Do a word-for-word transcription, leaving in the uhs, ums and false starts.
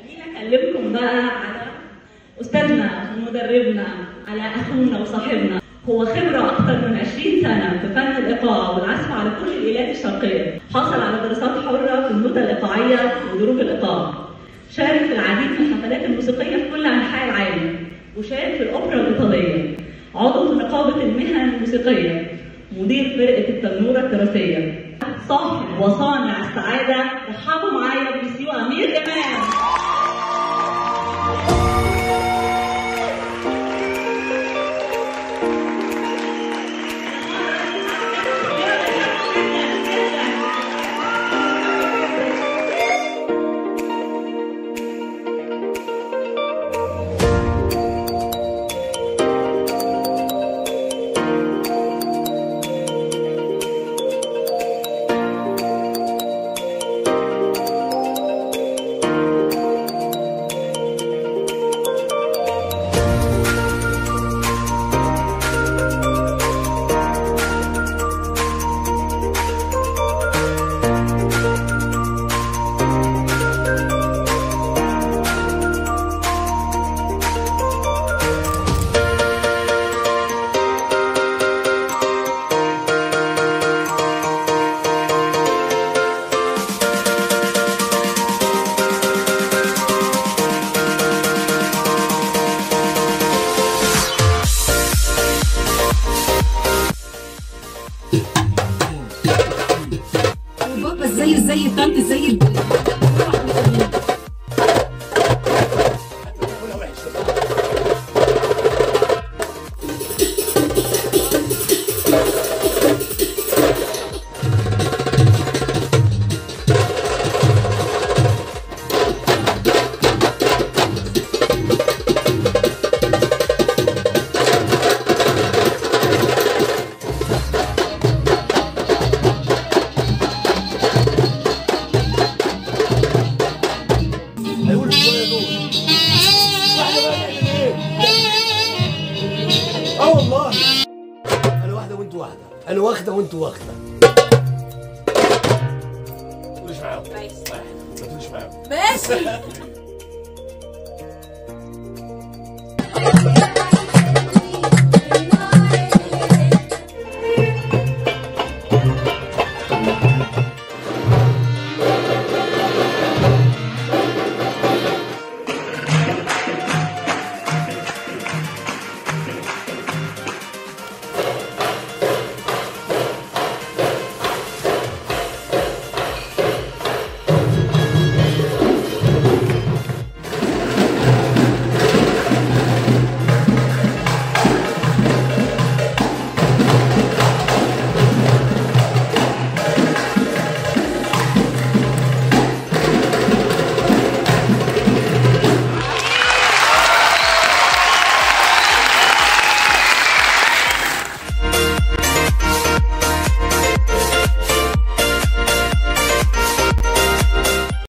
خليني اكلمكم بقى على استاذنا ومدربنا، على اخونا وصاحبنا. هو خبره اكثر من عشرين سنه في فن الايقاع والعزف على كل الالات الشرقيه، حصل على دراسات حره في النوتة الايقاعيه ودروج الايقاع. شارك في العديد من الحفلات الموسيقيه في كل انحاء العالم، وشارك في الاوبرا الايطاليه. عضو في نقابه المهن الموسيقيه، مدير فرقه التنوره التراثيه، صاحب وصانع السعاده. رحبوا معايا بسيو امير امام. زي زي الطنط زي ال... اه والله انا واحده وانت واحده، انا واخده وانت واخده. ما تقوليش معاهم، ما تقوليش معاهم ماشي.